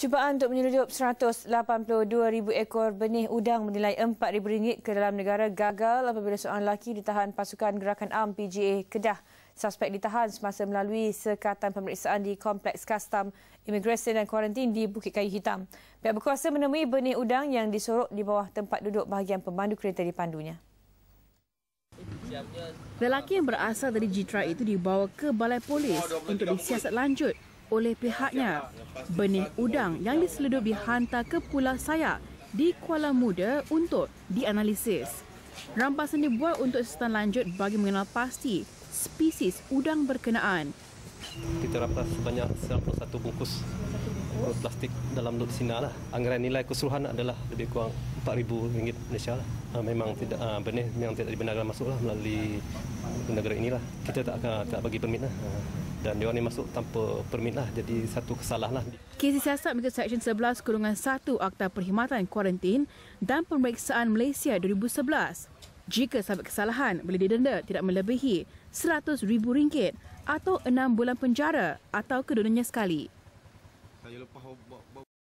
Cubaan untuk menyeludup 182,000 ekor benih udang bernilai RM4,000 ke dalam negara gagal apabila seorang lelaki ditahan pasukan gerakan am PGA Kedah. Suspek ditahan semasa melalui sekatan pemeriksaan di Kompleks Kastam, Imigresen dan Kuarantin di Bukit Kayu Hitam. Pihak berkuasa menemui benih udang yang disorok di bawah tempat duduk bahagian pemandu kereta dipandunya. Lelaki yang berasal dari Jitra itu dibawa ke balai polis untuk disiasat lanjut oleh pihaknya. Benih udang yang diseludup dihantar ke Pulau Sayak di Kuala Muda untuk dianalisis. Rampasan dibuat untuk siasatan lanjut bagi mengenal pasti spesies udang berkenaan. Kita rampas sebanyak 91 bungkus plastik dalam dot sinar lah. Anggaran nilai keseluruhan adalah lebih kurang RM4,000 Malaysia lah. Memang tidak benih memang tidak dibenarkan masuklah melalui negara inilah. Kita tak bagi permit lah. Dan dia ni masuk tanpa permit lah, jadi satu kesalahan lah. Kes disiasat mengikut Seksyen 11-1 Akta Perkhidmatan Kuarantin dan Pemeriksaan Malaysia 2011. Jika sabit kesalahan, boleh didenda tidak melebihi RM100,000 atau 6 bulan penjara atau kedua-duanya sekali.